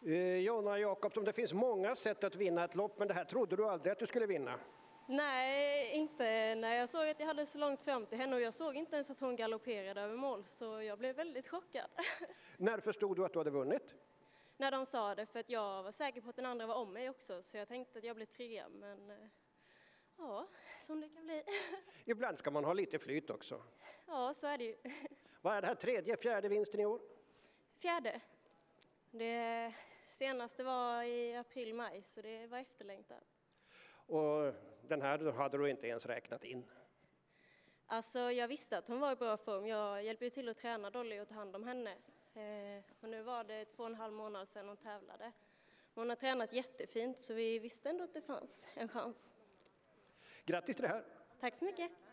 Jonna Jakobsson, det finns många sätt att vinna ett lopp, men det här trodde du aldrig att du skulle vinna. Nej, inte när jag såg att jag hade så långt fram till henne, och jag såg inte ens att hon galopperade över mål, så jag blev väldigt chockad. När förstod du att du hade vunnit? När de sa det, för att jag var säker på att den andra var om mig också, så jag tänkte att jag blev 3, men ja, som det kan bli. Ibland ska man ha lite flyt också. Ja, så är det ju. Vad är det här, 3:e, 4:e vinsten i år? 4:e. Det senaste var i april-maj, så det var efterlängtat. Och den här hade du inte ens räknat in? Alltså, jag visste att hon var i bra form. Jag hjälper ju till att träna Dolly och ta hand om henne. Och nu var det 2,5 månader sedan hon tävlade. Hon har tränat jättefint, så vi visste ändå att det fanns en chans. Grattis till det här! Tack så mycket!